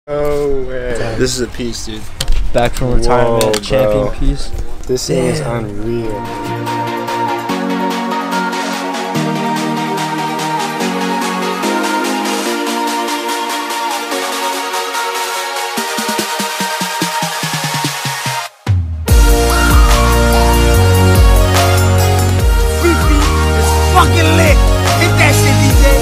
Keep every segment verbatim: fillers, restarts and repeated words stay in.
Oh way. Damn. This is a piece, dude. Back from retirement, Whoa, champion bro. piece. This thing is unreal. Fucking lit! Hit that shit, D J!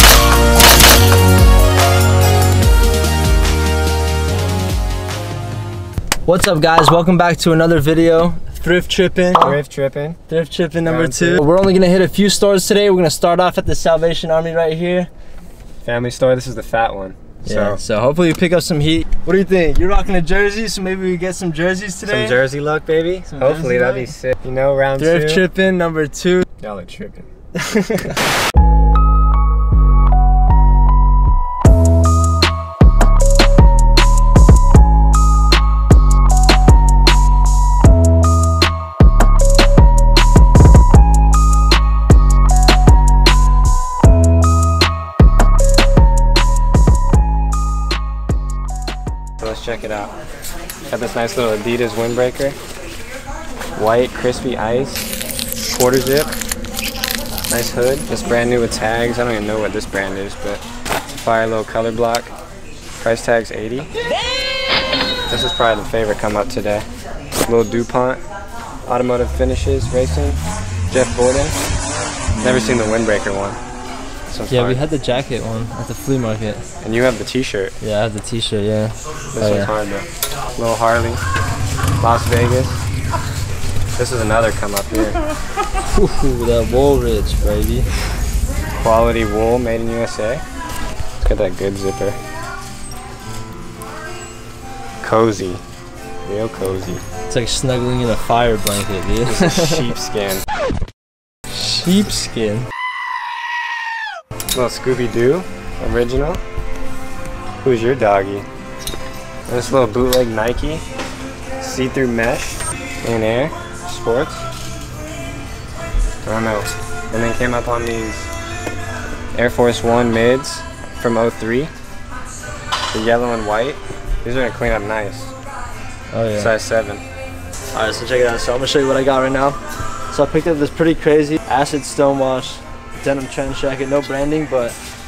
What's up, guys? Welcome back to another video. Thrift Trippin. Thrift Trippin. Thrift Trippin number Round two. two. We're only gonna hit a few stores today. We're gonna start off at the Salvation Army right here. Family store. This is the fat one. Yeah, So, so hopefully you pick up some heat. What do you think? You're rocking a jersey, so maybe we get some jerseys today? some jersey luck, baby. Some Hopefully jersey that'd luck. be sick. You know, round Thrift two. Trippin number two. Y'all are tripping. So let's check it out. Got this nice little Adidas windbreaker. White crispy ice. Quarter zip. Nice hood. It's brand new with tags. I don't even know what this brand is, but it's a fire little color block. Price tag's eighty. This is probably the favorite come up today. Little DuPont. Automotive finishes racing. Jeff Gordon. Never seen the windbreaker one. This one's Yeah, hard. we had the jacket one at the flea market. And you have the t-shirt. Yeah, I have the t-shirt, yeah. This Oh, one's yeah. hard though. Little Harley. Las Vegas. This is another come up here. Ooh, that Woolrich, baby. Quality wool made in U S A. Let's get that good zipper. Cozy. Real cozy. It's like snuggling in a fire blanket, dude. This is sheepskin. Sheepskin. Little Scooby-Doo original. Who's your doggy? And this little bootleg Nike. See-through mesh. In air. Sports. I don't know. And then came up on these Air Force One mids from oh three. The yellow and white. These are gonna clean up nice. Oh yeah. Size seven. Alright, so check it out. So I'm gonna show you what I got right now. So I picked up this pretty crazy acid stonewash denim trench jacket. No branding, but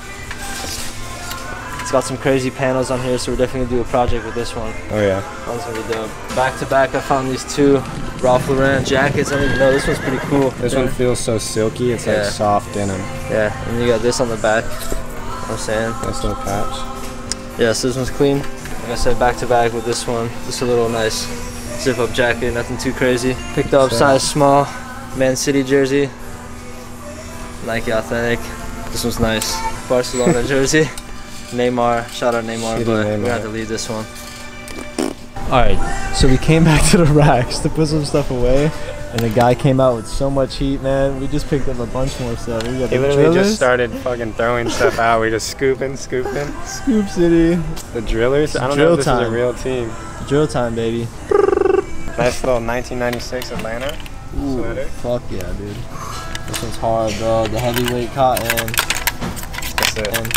it's got some crazy panels on here, so we're definitely gonna do a project with this one. Oh yeah. That one's gonna be dope. Back to back, I found these two Ralph Lauren jackets. I don't even know. This one's pretty cool. This yeah. one feels so silky. It's Yeah. like soft denim. Yeah, and you got this on the back. You know what I'm saying? Nice little patch. Yeah, so this one's clean. Like I said, back to back with this one. Just a little nice zip up jacket, nothing too crazy. Picked up So- size small Man City jersey. Nike Authentic. This one's nice. Barcelona jersey. Neymar. Shout out Neymar, Shitty but Neymar. we had to leave this one. Alright, so we came back to the racks to put some stuff away. And the guy came out with so much heat, man. We just picked up a bunch more stuff. We got He the literally drillers. just started fucking throwing stuff out. We just scooping, scooping. Scoop City. The drillers. I don't Drill know if this time. is a real team. Drill time, baby. Nice little nineteen ninety-six Atlanta Ooh, sweater. fuck yeah, dude. This one's hard, bro. The heavyweight cotton. That's it. And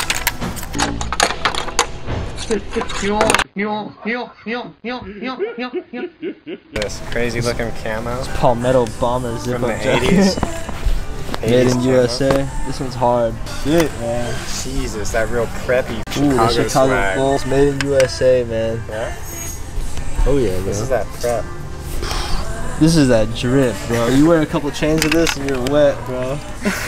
This crazy looking camo Palmetto bomber zip from up the jacket. eighties. Made in eighties U S A. camo. This one's hard. Shit, man. Jesus, that real preppy Ooh, Chicago, the Chicago swag. Bulls. Made in U S A, man. Yeah? Oh yeah, bro. This is that prep. This is that drip, bro. You wear a couple chains of this and you're wet, bro.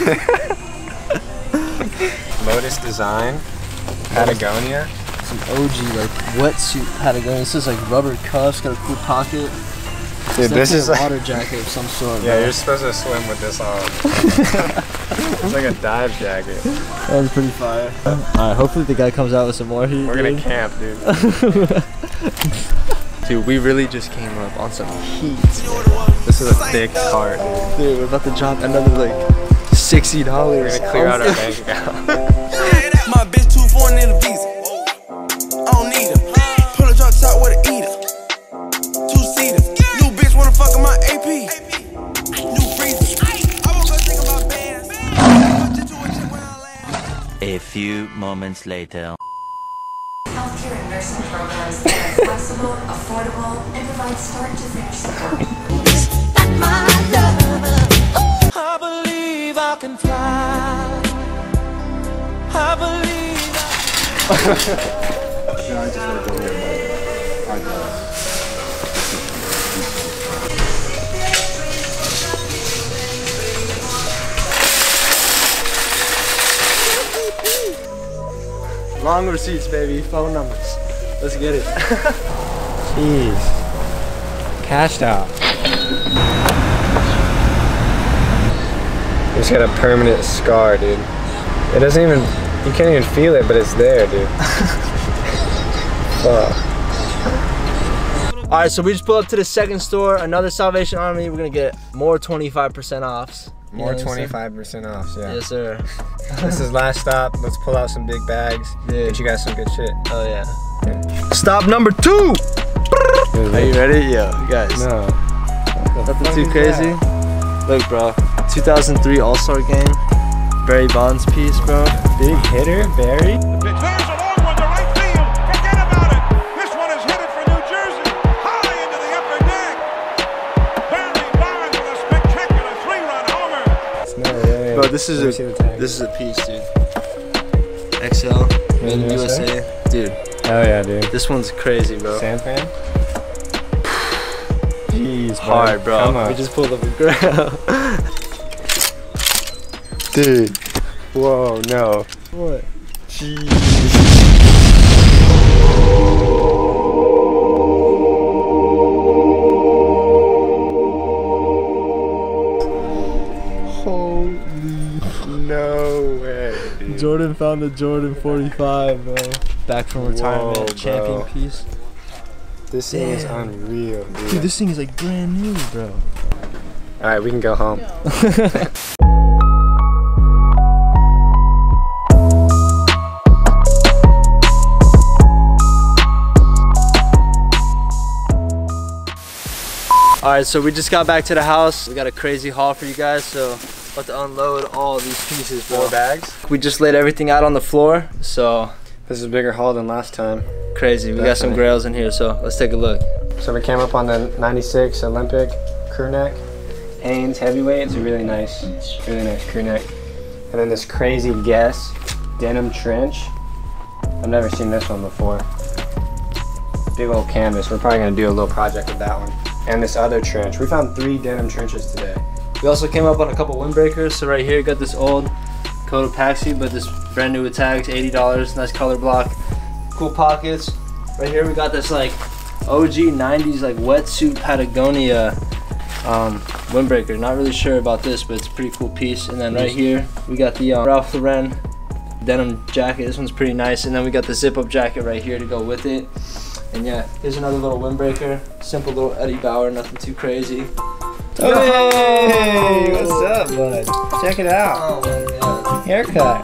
Lotus design. Patagonia. Some O G like wetsuit Patagonia. This is like rubber cuffs, got a cool pocket. Dude, It's this definitely is a like, water jacket of some sort. yeah, bro. you're supposed to swim with this on. It's like a dive jacket. That was pretty fire. Alright, hopefully the guy comes out with some more heat. We're gonna dude. camp, dude. Dude, we really just came up on some heat. This is a thick cart, dude. Dude, we're about to drop another like sixty dollars. We're gonna clear out our bank account. My bitch too foreign in the visa. I don't need her. Pull a drop top with an eater. Two seater. New bitch wanna fuck on my A P. New freezer. I won't go think about bands. A few moments later. Healthcare nursing programs that are flexible, affordable, and provide start to finish support. I believe I can fly. I believe I Long receipts, baby. Phone numbers. Let's get it. Jeez. Cashed out. Just got a permanent scar, dude. It doesn't even, you can't even feel it, but it's there, dude. Fuck. All right, so we just pulled up to the second store, another Salvation Army. We're gonna get more twenty-five percent offs. You More know what I'm saying? twenty-five percent off, yeah. Yes, sir. This is last stop. Let's pull out some big bags. Yeah. Get you guys some good shit. Oh yeah. Stop number two. Are you ready? Yo, guys. No. Nothing too crazy. Look, bro. two thousand three All-Star game. Barry Bonds piece, bro. Big hitter, Barry. There's a long one to right field. Forget about it. This one is headed for New Jersey. High into the upper deck. Barry Bonds with a spectacular three-run homer. No, yeah, yeah. Bro, this is Let me a see the tag. this is a piece, dude. X L, made in U S A, dude. Oh yeah, dude. This one's crazy, bro. San Fran? Jeez, bro. Hard, bro. Come on. We just pulled up a Grail. Dude. Whoa, no. What? Holy no way, dude. Jordan found the Jordan forty-five, bro. Back from retirement, Whoa, champion bro. piece. This thing is Damn. unreal, dude. Dude, this thing is like brand new, bro. Alright, we can go home. Alright, so we just got back to the house. We got a crazy haul for you guys, so about to unload all of these pieces, bro. Four bags. We just laid everything out on the floor, so This is a bigger haul than last time. crazy. We got some Definitely. Grails in here, so let's take a look. So we came up on the ninety-six Olympic crew neck. Hanes heavyweight. It's a really nice, really nice crew neck. And then this crazy Guess denim trench. I've never seen this one before. Big old canvas. We're probably gonna do a little project with that one. And this other trench. We found three denim trenches today. We also came up on a couple windbreakers. So right here, you got this old Cotopaxi, but this brand new with tags, eighty dollars. Nice color block. Cool pockets. Right here, we got this like O G nineties like wetsuit Patagonia um, windbreaker. Not really sure about this, but it's a pretty cool piece. And then right here, we got the um, Ralph Lauren denim jacket. This one's pretty nice. And then we got the zip-up jacket right here to go with it. And yeah, here's another little windbreaker. Simple little Eddie Bauer, nothing too crazy. Hey, what's up, bud? Check it out. Oh my god. Haircut.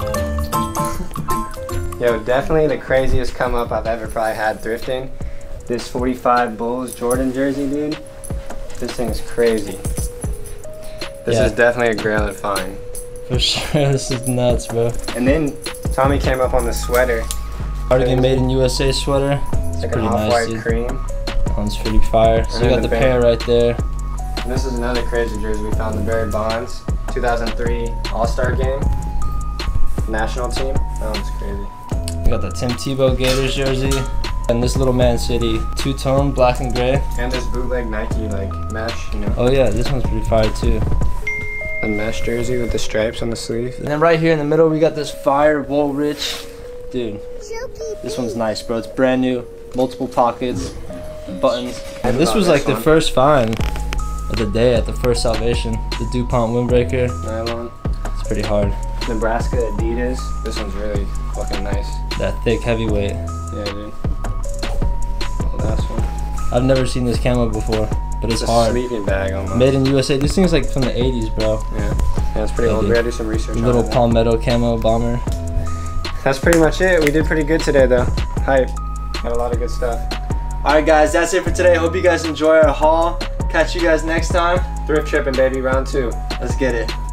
Yo, definitely the craziest come up I've ever probably had thrifting. This forty-five Bulls Jordan jersey, dude. This thing is crazy. This Yeah. is definitely a Grail find. For sure, this is nuts, bro. And then Tommy came up on the sweater. Cardigan made in U S A sweater. It's like an pretty nice, off-white dude. cream. That one's pretty fire. So And you then got the the pair band. right there. And this is another crazy jersey we found, the Barry Bonds two thousand three All-Star game. National team. That one's crazy. We got the Tim Tebow Gators jersey. And this little Man City two-tone, black and gray. And this bootleg Nike like mesh, you know. Oh yeah, this one's pretty fire too. A mesh jersey with the stripes on the sleeve. And then right here in the middle, we got this fire Woolrich. Dude, this one's nice, bro. It's brand new, multiple pockets, buttons. And this was like the first find of the day at the first Salvation. The DuPont windbreaker. Nylon. It's pretty hard. Nebraska Adidas. This one's really fucking nice. That thick heavyweight. Yeah, dude. Oh, last one. I've never seen this camo before, but it's It's a hard. sleeping bag almost. Made in U S A. This thing's like from the eighties, bro. Yeah. Yeah, it's pretty Yeah, old. dude. We gotta do some research on Little it. palmetto camo bomber. That's pretty much it. We did pretty good today though. Hype. Got a lot of good stuff. Alright guys, that's it for today. Hope you guys enjoy our haul. Catch you guys next time. Thrift tripping, baby, round two. Let's get it.